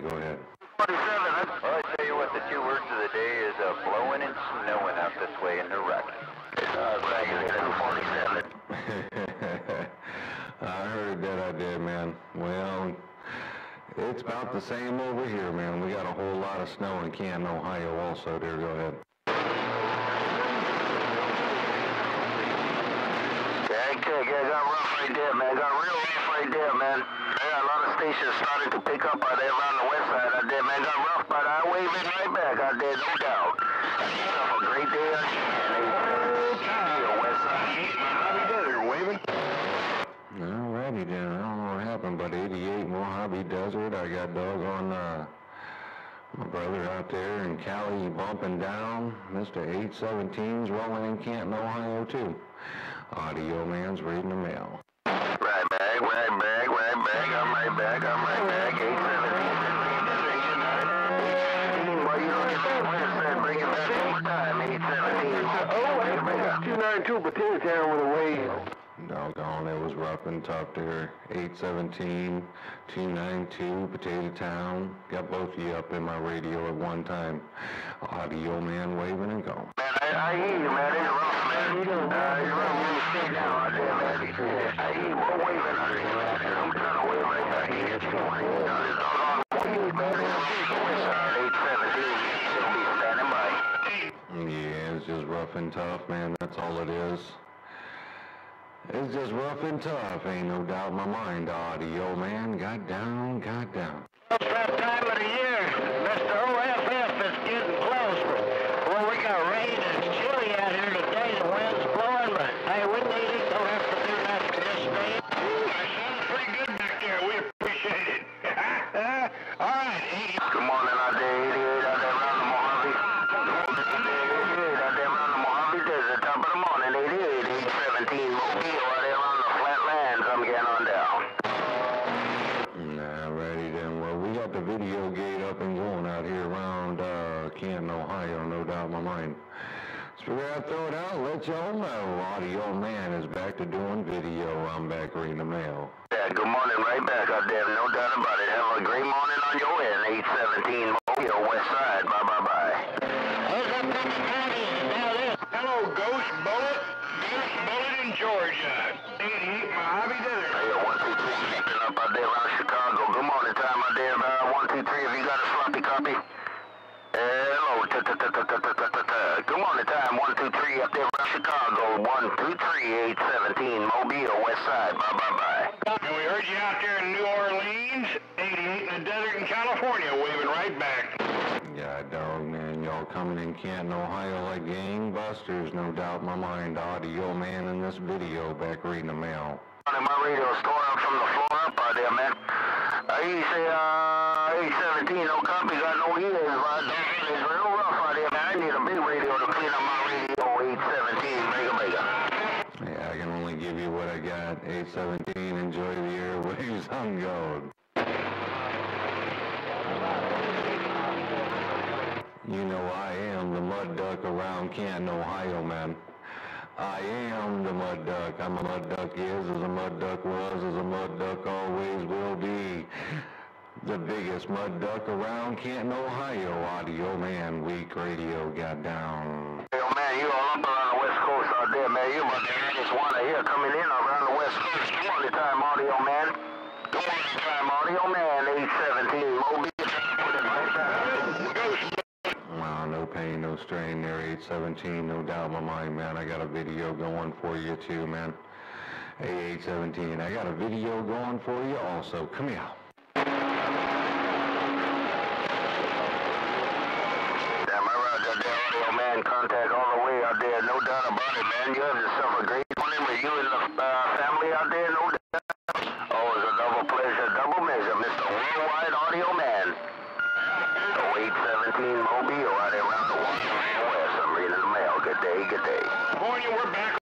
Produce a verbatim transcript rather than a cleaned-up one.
go ahead. forty-seven. Well, I tell you what, the two words of the day is uh, blowing and snowing out this way in the Rockies. Uh, two forty-seven. I heard that, I did, man. Well, it's about the same over here, man. We got a whole lot of snow in Canton, Ohio also. There, go ahead. Yeah, okay, yeah, got rough right there, man. Got real rough right there, man. I got a lot of stations starting to pick up out there around the west side out there, man. Got rough, but I wave it right back out there, no doubt. Have a great day out here. West side. Hobby Desert, waving. Alrighty then, I don't know what happened, but eighty-eight Mojave Desert. I got doggone uh, my brother out there in Cali bumping down. Mister eight seventeen's rolling in Canton, Ohio too. Audio man's reading the mail. Right back, right back, right back. I'm right back, I'm right back. eight seventeen. Well, you don't get that website. Bring it back one more time. eight seventeen. Oh, two ninety-two Potato Town with a wave. Doggone, it was rough and tough there. eight seventeen, two ninety-two, Potato Town. Got both of you up in my radio at one time. Audio man waving and go. Man, I, I hear you, man. It's rough, man. Uh, you're rough when you stay down out there, man. I hear you. We're waving out here, man. I'm trying to wave right back here. It's going on. It's all on wave, man. eight seventeen. She'll be standing by. Yeah, it's just rough and tough, man. That's all it is. It's just rough and tough, ain't no doubt in my mind. Audio man got down, got down. It's that time of the year. Mister O F F is getting close. Well, we got rain and it's chilly out here today. The wind's blowing, but hey, we need it. Don't have to do that for this day. Ooh, that sounds pretty good back there. We appreciate it. All right, eighty. Good morning out there, eighty-eight out there around the Mojave. eighty-eight out there around the Mojave Desert. Top of the morning, eighty-eight, eight seventeen. Mobile out there around the flatlands. I'm getting on down. Nah, righty then. Well, we got the video gate up and going out here around uh, Canton, Ohio, no doubt in my mind. So we're going to throw it out, let y'all know. Audio man is back to doing video. I'm back reading the mail. Yeah, good morning right back out there, no doubt about it. Have a great morning on your end, eight seventeen Mobile, west side. Bye, bye, bye. Hello, Ghost Bullet. Ghost Bullet in Georgia. eighty-eight Mojave Desert. Hey, one two three, keeping up out there around Chicago. Good morning time out there, uh, one two three, if you got a sloppy copy. Hello, good morning time, one two three up there around Chicago. one two three, eight seventeen Mobile, west side. Bye, bye, bye. And we heard you out there in New Orleans, eighty-eight in the desert in California, waving right back. God dog, man. Y'all coming in Canton, Ohio like gangbusters, no doubt in my mind. Audio man in this video, back reading the mail. My radio's torn up from the floor up out there, man. I hear you say, uh, eight seventeen, no copy, got no ears, but it's real rough out there, man. I need a big radio to clean up my radio, eight seventeen, mega, mega. Yeah, I can only give you what I got. eight seventeen, enjoy the airwaves, I'm going. You know I am the mud duck around Canton, Ohio, man. I am the mud duck. I'm a mud duck is, as a mud duck was, as a mud duck always will be. The biggest mud duck around Canton, Ohio. Audio man, weak radio got down. Yo, man, you all up around the west coast out there, man. You about the hottest one here coming in around the west coast. Good morning time, audio man. Good morning time, audio man, eight seventeen Mobile. Wow, no pain, no strain there, eight seventeen, no doubt in my mind, man. I got a video going for you too, man. Hey, eight seventeen, I got a video going for you also. Come here. Damn, I roger out there, audio man. Contact all the way out there, no doubt about it, man. You have yourself a great morning with you and the uh, family out there, no doubt. Oh, it's a double pleasure, double measure, Mister Worldwide Audio Man.